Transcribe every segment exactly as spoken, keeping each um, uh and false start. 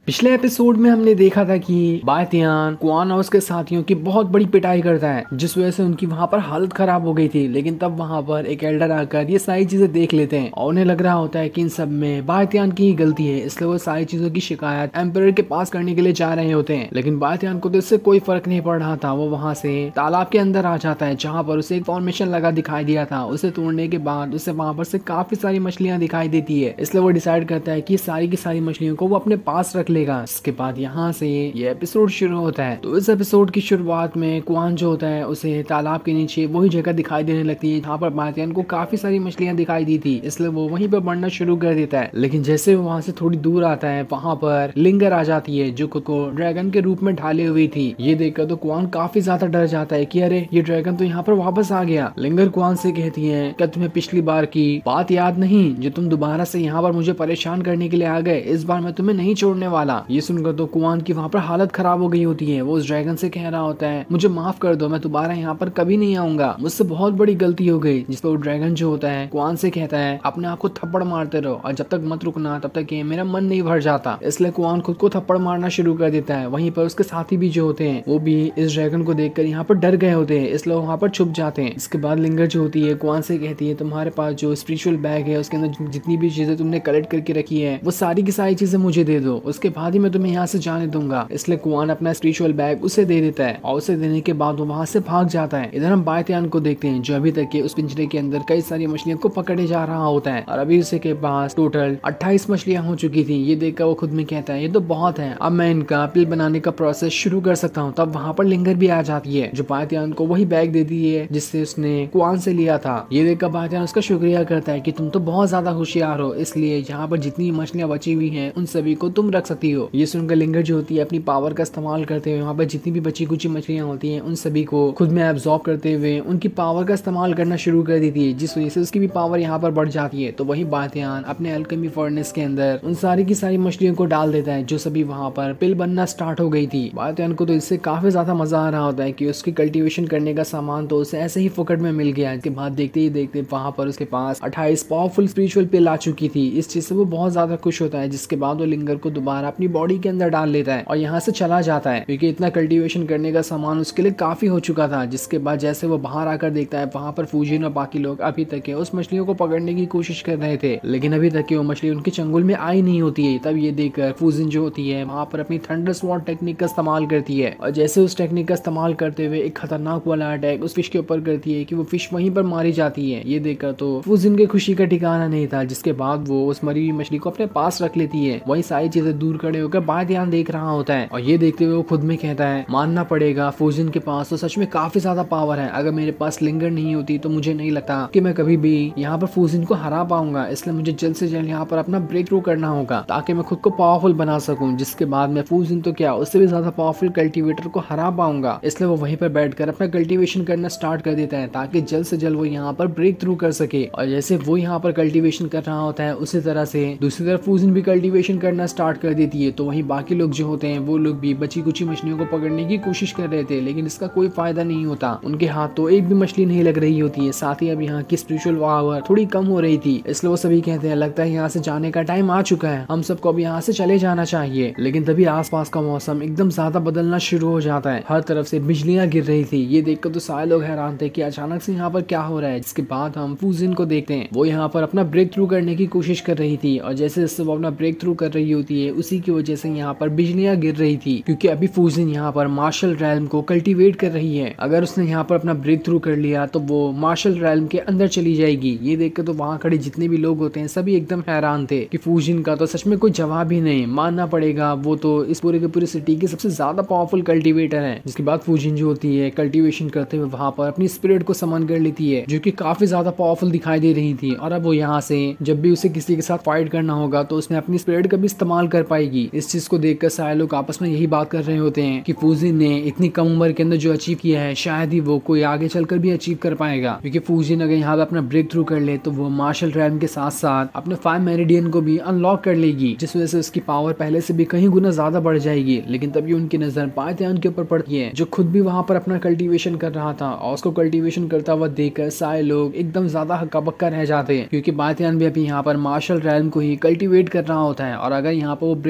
पिछले एपिसोड में हमने देखा था कि बायतियान कुआन और उसके साथियों की बहुत बड़ी पिटाई करता है, जिस वजह से उनकी वहां पर हालत खराब हो गई थी। लेकिन तब वहां पर एक एल्डर आकर ये सारी चीजें देख लेते हैं और उन्हें लग रहा होता है कि इन सब में बायतियान की ही गलती है, इसलिए वो सारी चीजों की शिकायत एम्परर के पास करने के लिए जा रहे होते हैं। लेकिन बायतियान को तो इससे कोई फर्क नहीं पड़ रहा था। वो वहां से तालाब के अंदर आ जाता है जहाँ पर उसे एक फॉर्मेशन लगा दिखाई दिया था। उसे तोड़ने के बाद उसे वहां पर से काफी सारी मछलियां दिखाई देती है, इसलिए वो डिसाइड करता है कि सारी की सारी मछलियों को वो अपने पास रख लेगा। इसके बाद यहाँ से ये एपिसोड शुरू होता है। तो इस एपिसोड की शुरुआत में कुआन जो होता है उसे तालाब के नीचे वही जगह दिखाई देने लगती है जहाँ पर बायतियान को काफी सारी मछलियां दिखाई दी थी, इसलिए वो वहीं पर बढ़ना शुरू कर देता है। लेकिन जैसे वो वहाँ से थोड़ी दूर आता है, वहाँ पर लिंगर आ जाती है जो खुद को ड्रैगन के रूप में ढाली हुई थी। ये देखकर तो कुआन काफी ज्यादा डर जाता है कि अरे ये ड्रैगन तो यहाँ पर वापस आ गया। लिंगर कुआन से कहती है क्या तुम्हें पिछली बार की बात याद नहीं जो तुम दोबारा से यहाँ पर मुझे परेशान करने के लिए आ गए? इस बार मैं तुम्हें नहीं छोड़ने वाला। ये सुनकर तो कुआन की वहाँ पर हालत खराब हो गई होती है। वो उस ड्रैगन से कह रहा होता है मुझे माफ कर दो, मैं दोबारा यहाँ पर कभी नहीं आऊंगा, मुझसे बहुत बड़ी गलती हो गई। जिस पर वो ड्रैगन जो होता है कुआन से कहता है अपने आप को थप्पड़ मारते रहो और जब तक मत रुकना तब तक ये मेरा मन नहीं भर जाता। इसलिए कुआन खुद को थप्पड़ मारना शुरू कर देता है। वहीं पर उसके साथी भी जो होते हैं वो भी इस ड्रैगन को देखकर यहाँ पर डर गए होते हैं, इसलिए वहाँ पर छुप जाते हैं। इसके बाद लिंगर जो होती है कुआन से कहती है तुम्हारे पास जो स्पिरिचुअल बैग है उसके अंदर जितनी भी चीजें तुमने कलेक्ट करके रखी है वो सारी की सारी चीजें मुझे दे दो, उसके बाद ही मैं तुम्हें यहाँ से जाने दूंगा। इसलिए कुआन अपना स्पिरिचुअल बैग उसे दे देता है और उसे देने के बाद वो वहां से भाग जाता है। इधर हम बायतियान को देखते हैं जो अभी तक के उस पिंजरे के अंदर कई सारी मछलियों को पकड़े जा रहा होता है और अभी उसे के पास टोटल अट्ठाईस मछलियां हो चुकी थी। ये देखकर वो खुद में कहता है ये तो बहुत है, अब मैं इनका पिल बनाने का प्रोसेस शुरू कर सकता हूँ। तब वहाँ पर लिंगर भी आ जाती है जो बायतियान को वही बैग देती है जिससे उसने कुआन से लिया था। ये देखकर बायतियान उसका शुक्रिया करता है कि तुम तो बहुत ज्यादा होशियार हो, इसलिए यहाँ पर जितनी मछलियां बची हुई हैं उन सभी को तुम रख सकती हो। ये सुनकर लिंगर जो होती है अपनी पावर का इस्तेमाल करते हुए वहाँ पर जितनी भी बची कुची मछलियां होती हैं उन सभी को खुद में एब्जॉर्ब करते हुए उनकी पावर का इस्तेमाल करना शुरू कर देती है, जिस वजह से उसकी भी पावर यहाँ पर बढ़ जाती है। तो वही बायतियान अपने अल्केमी फर्नेस के अंदर उन सारी की सारी मछलियों को डाल देता है जो सभी वहाँ पर पिल बनना स्टार्ट हो गई थी। बायतियान को तो इससे काफी ज्यादा मजा आ रहा होता है कि उसकी कल्टीवेशन करने का सामान तो उसे ऐसे ही फुकट में मिल गया। इसके बाद देखते ही देखते वहाँ पर उसके पास अट्ठाईस पावरफुल स्पिरिचुअल पिल आ चुकी थी। इस चीज से वो बहुत ज्यादा खुश होता है, जिसके बाद वो लिंगर को दोबारा अपनी बॉडी के अंदर डाल लेता है और यहाँ से चला जाता है क्योंकि इतना कल्टीवेशन करने का सामान उसके लिए काफी हो चुका था। जिसके बाद जैसे वो बाहर आकर देखता है वहाँ पर फूजिन और बाकी लोग अभी तक उस मछलियों को पकड़ने की कोशिश कर रहे थे, लेकिन अभी तक वो मछली उनके चंगुल में आई नहीं होती है। तब ये देखकर फूजिन जो होती है वहाँ पर अपनी थंडर स्वॉर्ड टेक्निक का इस्तेमाल करती है और जैसे उस टेक्निक का इस्तेमाल करते हुए एक खतरनाक वाला अटैक उस फिश के ऊपर करती है कि वो फिश वहीं पर मारी जाती है। ये देखकर तो फूजिन की खुशी का ठिकाना नहीं था, जिसके बाद वो उस मरी हुई मछली को अपने पास रख लेती है। वही सारी चीजें दूर खड़े होकर बायतियान देख रहा होता है और ये देखते हुए वो खुद में कहता है मानना पड़ेगा फूजिन के पास तो सच में काफी ज्यादा पावर है। अगर मेरे पास लिंगर नहीं होती तो मुझे नहीं लगता कि मैं कभी भी यहाँ पर फूजिन को हरा पाऊंगा, इसलिए मुझे जल्द से जल्द यहाँ पर अपना ब्रेक थ्रू करना होगा ताकि मैं खुद को पावरफुल बना सकूं, जिसके बाद मैं फूजिन तो क्या उससे भी ज्यादा पावरफुल कल्टीवेटर को हरा पाऊंगा। इसलिए वो वहीं पर बैठकर अपना कल्टीवेशन करना स्टार्ट कर देता है ताकि जल्द से जल्द वो यहाँ पर ब्रेक थ्रू कर सके। और जैसे वो यहाँ पर कल्टीवेशन कर रहा होता है उसी तरह से दूसरी तरफ फूजिन भी कल्टीवेशन करना स्टार्ट कर देती है। तो वहीं बाकी लोग जो होते हैं वो लोग भी बची कुची मछलियों को पकड़ने की कोशिश कर रहे थे, लेकिन इसका कोई फायदा नहीं होता। उनके हाथ तो एक भी मछली नहीं लग रही होती है, साथ ही अब यहाँ की स्पिरिचुअल पावर थोड़ी कम हो रही थी। इसलिए वो सभी कहते हैं लगता है यहाँ से जाने का टाइम आ चुका है, हम सबको अब यहाँ से चले जाना चाहिए। लेकिन तभी आसपास का मौसम एकदम ज्यादा बदलना शुरू हो जाता है, हर तरफ से बिजलियां गिर रही थी। ये देखकर तो सारे लोग हैरान थे कि अचानक से यहाँ पर क्या हो रहा है। इसके बाद हम फूजिन को देखते हैं, वो यहाँ पर अपना ब्रेक थ्रू करने की कोशिश कर रही थी और जैसे जैसे वो अपना ब्रेक थ्रू कर रही होती है उसी की वजह से यहाँ पर बिजलियां गिर रही थी, क्योंकि अभी फूजिन यहाँ पर मार्शल रैल्म को कल्टीवेट कर रही है। अगर उसने यहाँ पर अपना ब्रेक थ्रू कर लिया तो वो मार्शल रैल्म के अंदर चली जाएगी। ये देखकर तो वहाँ खड़े जितने भी लोग होते हैं सभी एकदम हैरान थे कि फूजिन का तो सच में कोई जवाब ही नहीं। मानना पड़ेगा वो तो इस पूरे के पूरे सिटी की सबसे ज्यादा पावरफुल कल्टीवेटर है। जिसके बाद फूजिन जो होती है कल्टीवेशन करते हुए वहाँ पर अपनी स्पिरिट को समन कर लेती है जो कि काफी ज्यादा पावरफुल दिखाई दे रही थी। और अब वो यहाँ से जब भी उसे किसी के साथ फाइट करना होगा तो उसमें अपनी स्पिरिट का भी इस्तेमाल कर पाएगी। इस चीज को देखकर सारे लोग आपस में यही बात कर रहे होते हैं कि फूजिन ने इतनी कम उम्र के अंदर जो अचीव किया है शायद ही वो कोई आगे चलकर भी अचीव कर पाएगा, क्योंकि फूजिन अगर यहाँ पे अपना ब्रेक थ्रू कर ले तो वो मार्शल रैल्म के साथ साथ अपने फाइव मेरिडियन को भी अनलॉक कर लेगी, जिस वजह से उसकी पावर पहले से भी कहीं गुना ज्यादा बढ़ जाएगी। लेकिन तभी उनकी नजर बायतियान के ऊपर पड़ती है जो खुद भी वहाँ पर अपना कल्टीवेशन कर रहा था और उसको कल्टीवेशन करता हुआ देखकर सारे लोग एकदम ज्यादा हक्का बक्का रह जाते हैं, क्योंकि बायतियान भी अभी यहाँ पर मार्शल रैल्म को ही कल्टीवेट कर रहा होता है और अगर यहाँ पर वो ब्रेक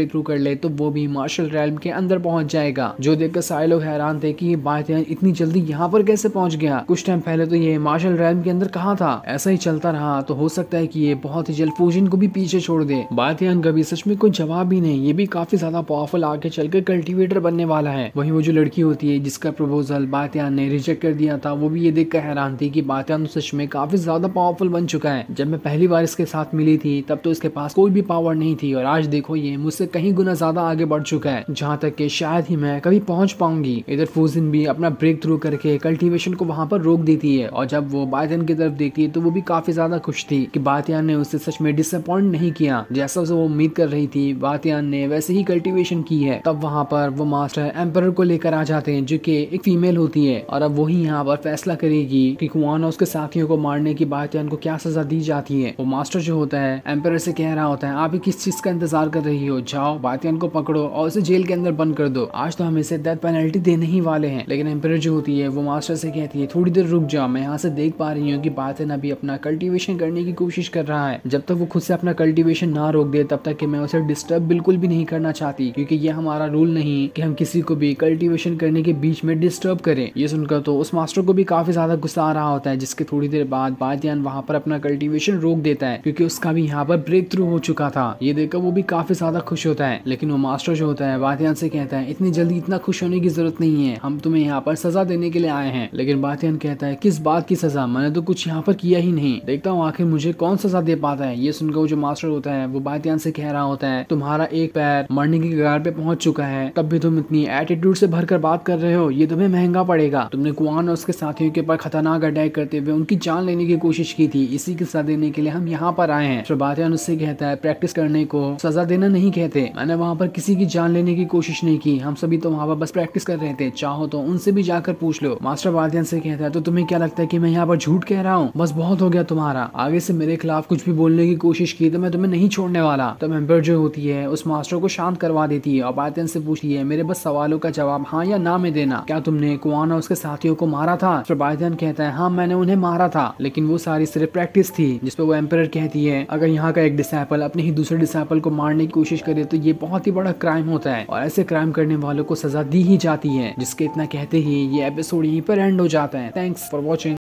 ब्रेक थ्रू कर ले तो वो भी मार्शल रैल्म के अंदर पहुंच जाएगा। जो देखकर सारे लोग हैरान थे कि बायतियान इतनी जल्दी यहाँ पर कैसे पहुंच गया। कुछ टाइम पहले तो ये मार्शल रैल्म के अंदर कहाँ था। ऐसा ही चलता रहा तो हो सकता है कि ये बहुत ही जल्द फूजिन को भी पीछे छोड़ दे। बायतियान का भी सच में कोई जवाब ही नहीं, ये भी काफी ज्यादा पावरफुल आगे चलकर कल्टीवेटर बनने वाला है। वहीं वो जो लड़की होती है जिसका प्रपोजल बायतियान ने रिजेक्ट कर दिया था, वो भी ये देखकर हैरान थी कि बायतियान तो सच में काफी ज्यादा पावरफुल बन चुका है। जब मैं पहली बार इसके साथ मिली थी तब तो इसके पास कोई भी पावर नहीं थी और आज देखो ये मुझसे कहीं गुना ज्यादा आगे बढ़ चुका है, जहाँ तक कि शायद ही मैं कभी पहुंच पाऊंगी। इधर फूजिन भी अपना ब्रेक थ्रू करके कल्टीवेशन को वहां पर रोक देती है और जब वो बायतियान की तरफ देखती है तो वो भी काफी ज्यादा खुश थी कि बायतियान ने उससे सच में डिसअपॉइंट नहीं किया। जैसा वो उम्मीद कर रही थी बायतियान ने वैसे ही कल्टीवेशन की है। तब वहां पर वो मास्टर एम्परर को लेकर आ जाते हैं जो कि एक फीमेल होती है और अब वही यहाँ पर फैसला करेगी कि कुआन और उसके साथियों को मारने की बायतियान को क्या सजा दी जाती है। वो मास्टर जो होता है एम्परर से कह रहा होता है, आप किस चीज का इंतजार कर रही हो, जाओ बायतियान को पकड़ो और उसे जेल के अंदर बंद कर दो, आज तो हम इसे डेथ पेनल्टी देने ही वाले हैं। लेकिन एम्परर जो होती है वो मास्टर से कहती है, थोड़ी देर रुक जाओ, मैं यहाँ से देख पा रही हूँ कि बायतियान अभी अपना कल्टीवेशन करने की कोशिश कर रहा है। जब तक वो खुद से अपना कल्टीवेशन ना रोक दे तब तक कि मैं उसे डिस्टर्ब बिल्कुल भी नहीं करना चाहती, क्योंकि ये हमारा रूल नहीं कि हम किसी को भी कल्टीवेशन करने के बीच में डिस्टर्ब करें। ये सुनकर तो उस मास्टर को भी काफी ज्यादा गुस्सा आ रहा होता है, जिसके थोड़ी देर बाद बायतियान वहां पर अपना कल्टीवेशन रोक देता है क्योंकि उसका भी यहाँ पर ब्रेक थ्रू हो चुका था। ये देखकर वो भी काफी ज्यादा खुश होता है। लेकिन वो मास्टर जो होता है बायतियान से कहता है, इतनी जल्दी इतना खुश होने की जरूरत नहीं है, हम तुम्हें यहाँ पर सजा देने के लिए आए हैं। लेकिन बायतियान कहता है, किस बात की सजा, मैंने तो कुछ यहाँ पर किया ही नहीं, देखता हूँ आखिर मुझे कौन सजा दे पाता है। ये सुनकर वो जो मास्टर होता है वो बायतियान से कह रहा होता है, तुम्हारा एक पैर मरने की कगार पे पहुंच चुका है, तब भी तुम इतनी एटीट्यूड से भरकर बात कर रहे हो, ये तुम्हें महंगा पड़ेगा। तुमने कुआन और उसके साथियों के ऊपर खतरनाक अटैक करते हुए उनकी जान लेने की कोशिश की थी, इसी की सजा देने के लिए हम यहाँ पर आए हैं। तो बायतियान उससे कहता है, प्रैक्टिस करने को सजा देना नहीं कहते, मैंने वहाँ पर किसी की जान लेने की कोशिश नहीं की, हम सभी तो वहाँ पर बस प्रैक्टिस कर रहे थे, चाहो तो उनसे भी जाकर पूछ लो। मास्टर बायतियान से कहता है, तो तुम्हें क्या लगता है कि मैं यहाँ पर झूठ कह रहा हूँ, बस बहुत हो गया तुम्हारा, आगे से मेरे खिलाफ कुछ भी बोलने की कोशिश की तो मैं तुम्हें नहीं छोड़ने वाला। तब एम्पर जो होती है उस मास्टर को शांत करवा देती है और बायतियान से पूछती है, मेरे बस सवालों का जवाब हाँ या ना में देना, क्या तुमने कुआन और उसके साथियों को मारा था? तो बायतियान कहता है, हाँ मैंने उन्हें मारा था, लेकिन वो सारी सिर्फ प्रैक्टिस थी। जिसपे वो एम्पर कहती है, अगर यहाँ का एक डिसाइपल अपने ही दूसरे डिसाइपल को मारने की कोशिश करे तो ये बहुत ही बड़ा क्राइम होता है और ऐसे क्राइम करने वालों को सजा दी ही जाती है। जिसके इतना कहते ही ये एपिसोड यहीं पर एंड हो जाता है। Thanks for watching.